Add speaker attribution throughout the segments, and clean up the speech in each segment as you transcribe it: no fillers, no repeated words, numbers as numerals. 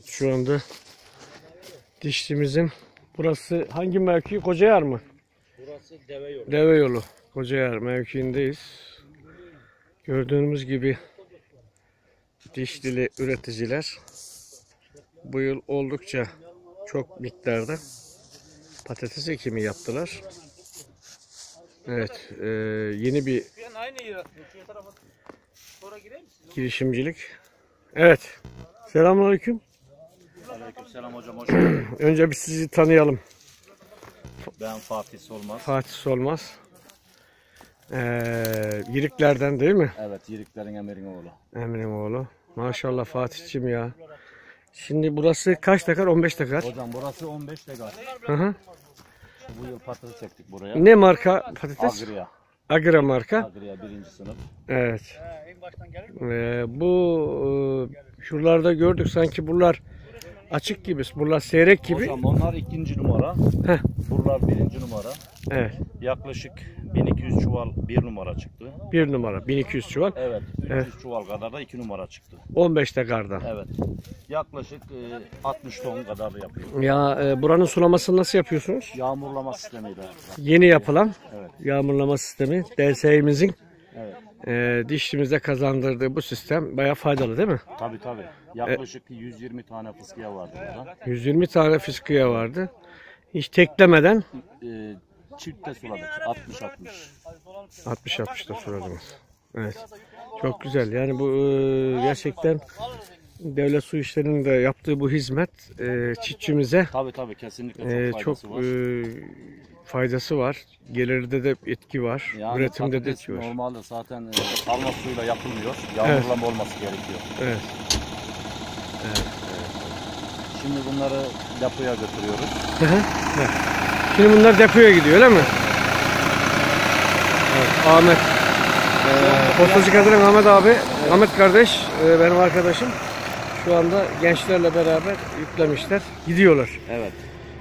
Speaker 1: Şu anda Dişli'mizin burası hangi mevki? Kocayar mı?
Speaker 2: Burası Deve Yolu.
Speaker 1: Deve Yolu. Kocayar mevkiindeyiz. Gördüğünüz gibi Dişlili üreticiler bu yıl oldukça çok miktarda patates ekimi yaptılar. Evet, yeni bir girişimcilik. Evet. Selamünaleyküm.
Speaker 2: Aleykümselam hocam, hoş geldin.
Speaker 1: Önce bir sizi tanıyalım.
Speaker 2: Ben Fatih Solmaz.
Speaker 1: Fatih Solmaz. Yiriklerden değil mi?
Speaker 2: Evet, Yiriklerin Emir'in oğlu.
Speaker 1: Emre'nin oğlu. Maşallah Fatih'cim ya. Şimdi burası kaç dekar? 15 dekar.
Speaker 2: Hocam burası 15 dekar.
Speaker 1: Hı hı.
Speaker 2: Bu yıl patates çektik buraya.
Speaker 1: Ne marka patates?
Speaker 2: Agria.
Speaker 1: Agra marka.
Speaker 2: Agria 1. sınıf.
Speaker 1: Evet. Bu şuralarda gördük sanki buralar açık gibi, buralar seyrek gibi.
Speaker 2: Hocam onlar 2. numara.
Speaker 1: Heh.
Speaker 2: Buralar 1. numara.
Speaker 1: Evet.
Speaker 2: Yaklaşık 1200 çuval 1 numara çıktı.
Speaker 1: 1 numara 1200 çuval.
Speaker 2: Evet, 300
Speaker 1: Evet.
Speaker 2: çuval kadar da 2 numara çıktı.
Speaker 1: 15 dekardan.
Speaker 2: Evet. Yaklaşık 60 ton kadar yapıyor.
Speaker 1: Ya buranın sulamasını nasıl yapıyorsunuz?
Speaker 2: Yağmurlama sistemiyle.
Speaker 1: Yeni yapılan
Speaker 2: Evet.
Speaker 1: yağmurlama sistemi DSİ'mizin
Speaker 2: Evet.
Speaker 1: Dişlimize kazandırdığı bu sistem bayağı faydalı değil mi?
Speaker 2: Tabii. Yaklaşık 120 tane fıskiye vardı burada.
Speaker 1: 120 tane fıskiye vardı. Hiç teklemeden
Speaker 2: Çiftte suladık. 60-60.
Speaker 1: 60-60'da suladınız. Evet. Çok güzel. Yani bu gerçekten devlet su işlerinin de yaptığı bu hizmet çiftçimize
Speaker 2: Tabii kesinlikle çok
Speaker 1: çok
Speaker 2: faydası var.
Speaker 1: Faydası var. Gelirde de etki var.
Speaker 2: Yani
Speaker 1: Üretimde de
Speaker 2: patates
Speaker 1: etki var.
Speaker 2: normalde zaten sarma suyuyla yapılmıyor. Yağmurlama olması gerekiyor.
Speaker 1: Evet.
Speaker 2: Şimdi bunları depoya götürüyoruz.
Speaker 1: Evet. Şimdi bunlar depoya gidiyor öyle mi? Evet, Ahmet. Postacı Kadir'in Ahmet abi, Ahmet kardeş, benim arkadaşım. Şu anda gençlerle beraber yüklemişler. Gidiyorlar.
Speaker 2: Evet.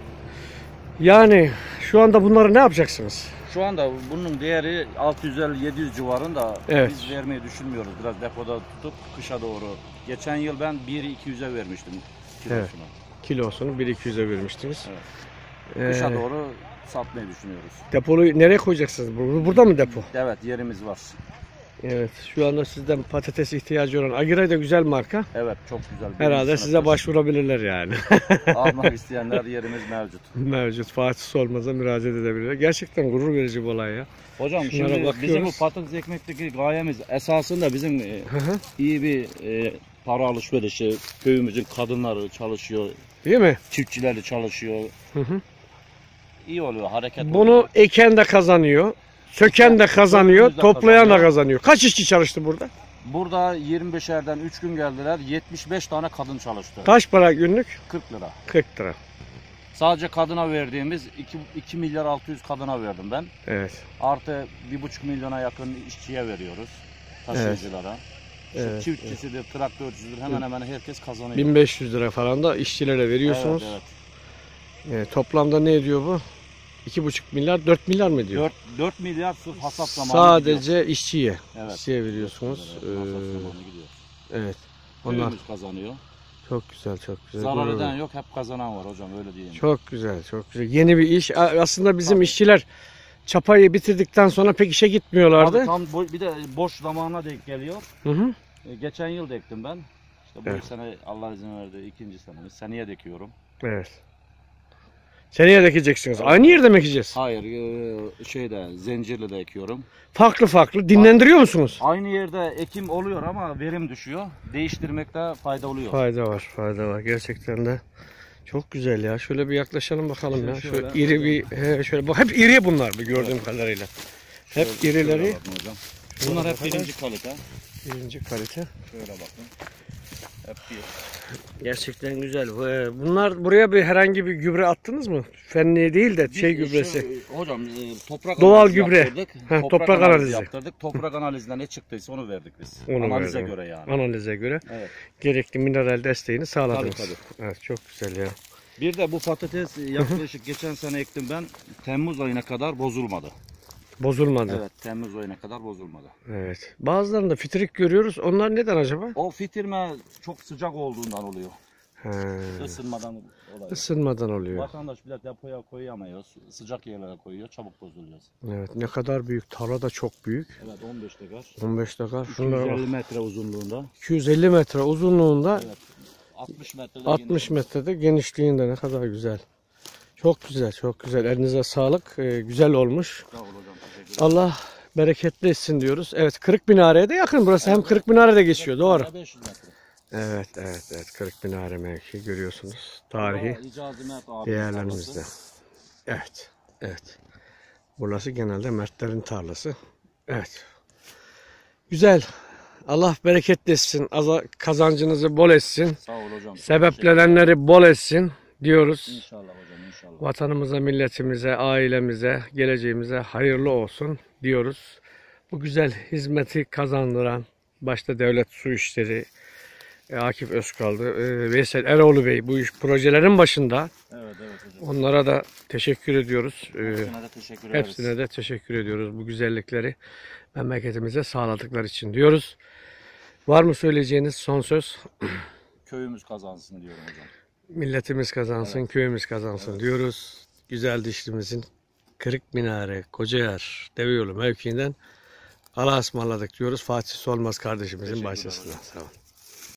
Speaker 1: Yani şu anda bunları ne yapacaksınız?
Speaker 2: Şu anda bunun değeri 650-700 civarında.
Speaker 1: Evet.
Speaker 2: Biz vermeyi düşünmüyoruz. Biraz depoda tutup kışa doğru. Geçen yıl ben 1.200'e vermiştim kilosunu.
Speaker 1: Evet. Kilosunu 1.200'e vermiştiniz.
Speaker 2: Evet. Kışa doğru satmayı düşünüyoruz.
Speaker 1: Depoyu nereye koyacaksınız? Burada mı depo?
Speaker 2: Evet, yerimiz var.
Speaker 1: Evet. Şu anda sizden patates ihtiyacı olan Agira da güzel marka.
Speaker 2: Evet, çok güzel.
Speaker 1: Herhalde size başvurabilirler yani.
Speaker 2: Almak isteyenler yerimiz mevcut.
Speaker 1: Mevcut. Fatih Solmaz'a müracaat edebilirler. Gerçekten gurur verici bir olay ya.
Speaker 2: Hocam
Speaker 1: Şunlara
Speaker 2: şimdi
Speaker 1: bakıyoruz.
Speaker 2: bizim bu patates ekmekteki gayemiz esasında bizim iyi bir para alışverişi. Köyümüzün kadınları çalışıyor,
Speaker 1: Değil mi?
Speaker 2: çiftçileri çalışıyor. İyi oluyor, hareket oluyor.
Speaker 1: Bunu eken de kazanıyor. Söken de kazanıyor.
Speaker 2: Köyümüz de
Speaker 1: Toplayan da
Speaker 2: kazanıyor.
Speaker 1: kazanıyor. Kaç işçi çalıştı burada?
Speaker 2: Burada 25'erden 3 gün geldiler. 75 tane kadın çalıştı.
Speaker 1: Kaç para günlük?
Speaker 2: 40 lira.
Speaker 1: 40 lira.
Speaker 2: Sadece kadına verdiğimiz 2 milyar 600 kadına verdim ben.
Speaker 1: Evet.
Speaker 2: Artı 1,5 milyona yakın işçiye veriyoruz. Taşıyıcılara. İşte
Speaker 1: Evet,
Speaker 2: çiftçisidir, traktörcüsüdür, hemen hemen herkes kazanıyor.
Speaker 1: 1500 lira falan da işçilere veriyorsunuz.
Speaker 2: Evet.
Speaker 1: Toplamda ne ediyor bu? 2,5 milyar, 4 milyar mı ediyor?
Speaker 2: 4 milyar sırf hasat zamanı
Speaker 1: Sadece
Speaker 2: gidiyor.
Speaker 1: işçiye.
Speaker 2: Evet.
Speaker 1: İşçiye veriyorsunuz.
Speaker 2: Hasat zamanı gidiyor.
Speaker 1: Evet. Onlar
Speaker 2: Köyümüz kazanıyor.
Speaker 1: çok güzel, çok güzel.
Speaker 2: Zarar
Speaker 1: Gurur
Speaker 2: eden yok, hep kazanan var hocam, öyle diyeyim.
Speaker 1: Çok güzel, çok güzel. Yeni bir iş. Aslında bizim işçiler çapayı bitirdikten sonra pek işe gitmiyorlardı.
Speaker 2: Abi tam bir de boş zamana denk geliyor.
Speaker 1: Hı hı.
Speaker 2: Geçen yıl da ektim ben. İşte bu
Speaker 1: Evet.
Speaker 2: sene Allah izin verdi, ikinci senemiz. Seneye dekiyorum.
Speaker 1: Evet. Seneye de ekeceksiniz. Aynı yerde mi ekeceğiz?
Speaker 2: Hayır, Zencirli'de ekiyorum.
Speaker 1: Farklı farklı. Dinlendiriyor musunuz?
Speaker 2: Aynı yerde ekim oluyor ama verim düşüyor. Değiştirmekte fayda oluyor.
Speaker 1: Fayda var, fayda var. Gerçekten de çok güzel ya. Şöyle bir yaklaşalım bakalım ya.
Speaker 2: Şöyle.
Speaker 1: Şöyle iri bir, şöyle bak. Hep iri bunlar bu gördüğüm kadarıyla. Hep irileri.
Speaker 2: Şöyle bakın hocam. Bunlar hep birinci kalite.
Speaker 1: Birinci kalite.
Speaker 2: Şöyle bakın. Hep bir.
Speaker 1: Gerçekten güzel. Bunlar buraya bir herhangi bir gübre attınız mı? Fenli değil de şey gübresi.
Speaker 2: Hocam toprak
Speaker 1: Doğal
Speaker 2: analizi
Speaker 1: gübre.
Speaker 2: yaptırdık.
Speaker 1: Heh, toprak analizi.
Speaker 2: yaptırdık. Toprak analizinde ne çıktıysa onu verdik biz.
Speaker 1: Onu
Speaker 2: Analize
Speaker 1: verdim.
Speaker 2: göre yani.
Speaker 1: Analize göre
Speaker 2: Evet.
Speaker 1: gerekli mineral desteğini sağladınız.
Speaker 2: Tabii.
Speaker 1: Evet, çok güzel ya.
Speaker 2: Bir de bu patates yaklaşık geçen sene ektim ben. Temmuz ayına kadar bozulmadı.
Speaker 1: Bozulmadı.
Speaker 2: Evet, Temmuz ayına kadar bozulmadı.
Speaker 1: Evet. Bazılarında fitrik görüyoruz. Onlar neden acaba?
Speaker 2: O fitirme çok sıcak olduğundan oluyor. Isınmadan oluyor.
Speaker 1: Isınmadan oluyor.
Speaker 2: Vatandaş bile depoya koyamıyor. Sıcak yerlere koyuyor. Çabuk bozuluyor.
Speaker 1: Evet, ne kadar büyük. Tarla da çok büyük.
Speaker 2: Evet 15 dekar.
Speaker 1: 15 dakika. Şunlara bak.
Speaker 2: 250 metre uzunluğunda.
Speaker 1: 250 metre uzunluğunda,
Speaker 2: Evet. 60 metrede
Speaker 1: 60 metrede genişliğinde, ne kadar güzel. Çok güzel, çok güzel. Elinize sağlık. Güzel olmuş.
Speaker 2: Sağ ol hocam. Teşekkür ederim.
Speaker 1: Allah bereketli etsin diyoruz. Evet, Kırıkminare'ye de yakın burası. Hem Kırıkminare'de geçiyor, doğru.
Speaker 2: 500 metre.
Speaker 1: Evet. Kırıkminare mevki görüyorsunuz. Tarihi
Speaker 2: İcazi Mert abi
Speaker 1: değerlerimizde.
Speaker 2: tarlası.
Speaker 1: Evet. Burası genelde Mertlerin tarlası. Evet. Güzel. Allah bereket etsin. Kazancınızı bol etsin.
Speaker 2: Sağ ol hocam.
Speaker 1: Sebeplenenleri bol etsin diyoruz.
Speaker 2: İnşallah hocam inşallah.
Speaker 1: Vatanımıza, milletimize, ailemize, geleceğimize hayırlı olsun diyoruz. Bu güzel hizmeti kazandıran başta Devlet Su İşleri, Akif Özkal'dı, Veysel Eroğlu Bey bu projelerin başında.
Speaker 2: Evet hocam.
Speaker 1: Onlara da teşekkür ediyoruz.
Speaker 2: Hepsine de teşekkür ederiz.
Speaker 1: Hepsine de teşekkür ediyoruz bu güzellikleri memleketimize sağladıkları için diyoruz. Var mı söyleyeceğiniz son söz?
Speaker 2: Köyümüz kazansın diyorum hocam.
Speaker 1: Milletimiz kazansın, köyümüz kazansın diyoruz. Güzel dişlimizin Kırıkminare, Kocayer, Deveyolu mevkiinden Allah'a ısmarladık diyoruz. Fatih Solmaz kardeşimizin bahçesinden. Sağ olun.